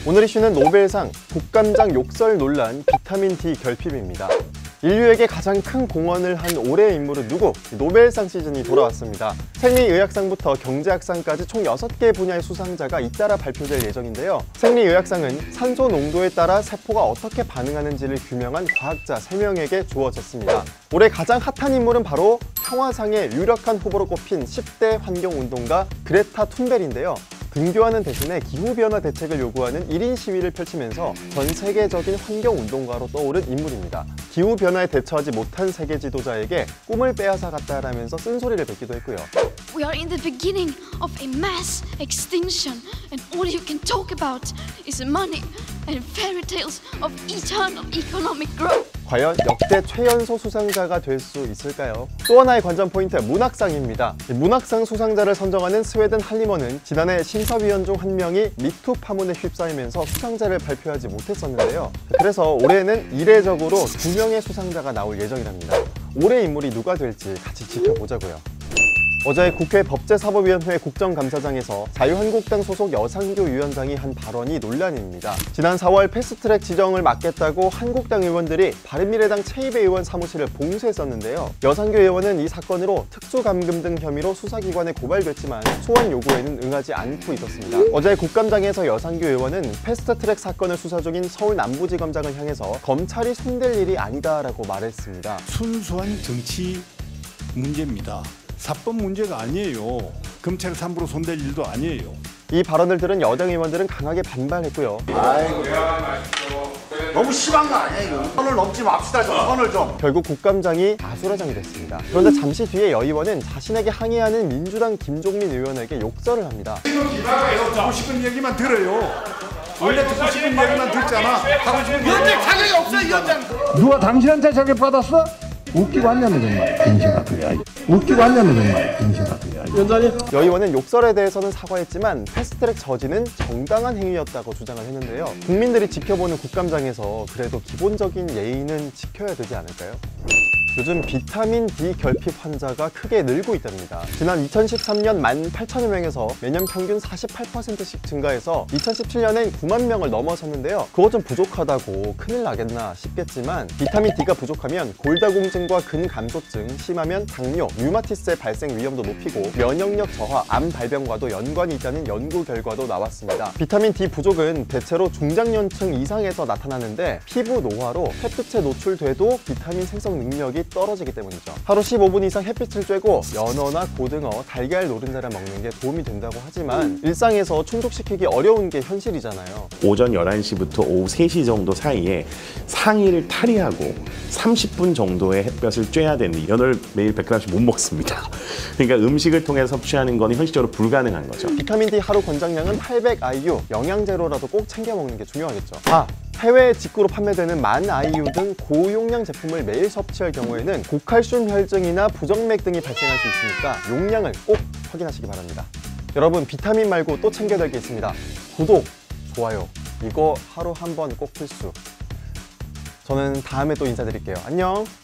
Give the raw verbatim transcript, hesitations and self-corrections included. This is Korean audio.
오늘 이슈는 노벨상 국감장 욕설 논란 비타민 D 결핍입니다. 인류에게 가장 큰 공헌을 한 올해의 인물은 누구? 노벨상 시즌이 돌아왔습니다. 생리의학상부터 경제학상까지 총 여섯 개 분야의 수상자가 잇따라 발표될 예정인데요. 생리의학상은 산소 농도에 따라 세포가 어떻게 반응하는지를 규명한 과학자 세 명에게 주어졌습니다. 올해 가장 핫한 인물은 바로 평화상의 유력한 후보로 꼽힌 십 대 환경운동가 그레타 툰베리인데요. 등교하는 대신에 기후변화 대책을 요구하는 일 인 시위를 펼치면서 전 세계적인 환경운동가로 떠오른 인물입니다. 기후변화에 대처하지 못한 세계 지도자에게 꿈을 빼앗아갔다라면서 쓴소리를 뱉기도 했고요. We are in the beginning of a mass extinction, and all you can talk about is money and fairy tales of eternal economic growth. 과연 역대 최연소 수상자가 될 수 있을까요? 또 하나의 관전 포인트, 문학상입니다. 문학상 수상자를 선정하는 스웨덴 할리먼은 지난해 심사위원 중 한 명이 미투 파문에 휩싸이면서 수상자를 발표하지 못했었는데요. 그래서 올해는 이례적으로 두 명의 수상자가 나올 예정이랍니다. 올해 인물이 누가 될지 같이 지켜보자고요. 어제 국회 법제사법위원회 국정감사장에서 자유한국당 소속 여상규 위원장이 한 발언이 논란입니다. 지난 사월 패스트트랙 지정을 막겠다고 한국당 의원들이 바른미래당 최이배 의원 사무실을 봉쇄했었는데요. 여상규 의원은 이 사건으로 특수감금 등 혐의로 수사기관에 고발됐지만 소환 요구에는 응하지 않고 있었습니다. 어제 국감장에서 여상규 의원은 패스트트랙 사건을 수사 중인 서울 남부지검장을 향해서 검찰이 손댈 일이 아니다라고 말했습니다. 순수한 정치 문제입니다. 사법 문제가 아니에요. 검찰 함부로 손댈 일도 아니에요. 이 발언을 들은 여당 의원들은 강하게 반발했고요. 아이고, 너무 심한 거 아니야 이거? 선을 넘지 맙시다 좀, 선을 좀. 결국 국감장이 아수라장이 됐습니다. 그런데 잠시 뒤에 여 의원은 자신에게 항의하는 민주당 김종민 의원에게 욕설을 합니다. 듣고 싶은 얘기만 들어요. 원래 듣고 싶은 얘기만 듣잖아. 하고 싶은 위원장 자격이 없어, 위원장. 누가 당신한테 자격 받았어? 웃기고 왔냐면 정말 인생 같으냐. 웃기고 왔냐면 정말 인생 같으냐. 위원장님. 여 의원은 욕설에 대해서는 사과했지만 패스트트랙 저지는 정당한 행위였다고 주장을 했는데요. 국민들이 지켜보는 국감장에서 그래도 기본적인 예의는 지켜야 되지 않을까요? 요즘 비타민 D 결핍 환자가 크게 늘고 있답니다. 지난 이천십삼 년 만 팔천여 명에서 매년 평균 사십팔 퍼센트씩 증가해서 이천십칠 년엔 구만 명을 넘어섰는데요. 그것 좀 부족하다고 큰일 나겠나 싶겠지만 비타민 D가 부족하면 골다공증과 근감소증, 심하면 당뇨, 류마티스의 발생 위험도 높이고 면역력 저하, 암 발병과도 연관이 있다는 연구 결과도 나왔습니다. 비타민 D 부족은 대체로 중장년층 이상에서 나타나는데 피부 노화로 햇빛에 노출돼도 비타민 생성 능력이 떨어지기 때문이죠. 하루 십오 분 이상 햇빛을 쬐고 연어나 고등어, 달걀 노른자를 먹는 게 도움이 된다고 하지만 일상에서 충족시키기 어려운 게 현실이잖아요. 오전 열한 시부터 오후 세 시 정도 사이에 상의를 탈의하고 삼십 분 정도의 햇볕을 쬐야 되는데 연어를 매일 백 그램씩 못 먹습니다. 그러니까 음식을 통해 섭취하는 건 현실적으로 불가능한 거죠. 비타민 D 하루 권장량은 팔백 아이유, 영양제로라도 꼭 챙겨 먹는 게 중요하겠죠. 아! 해외 직구로 판매되는 만 아이유 등 고용량 제품을 매일 섭취할 경우에는 고칼슘 혈증이나 부정맥 등이 발생할 수 있으니까 용량을 꼭 확인하시기 바랍니다. 여러분, 비타민 말고 또 챙겨야 될 게 있습니다. 구독, 좋아요, 이거 하루 한 번 꼭 필수. 저는 다음에 또 인사드릴게요. 안녕!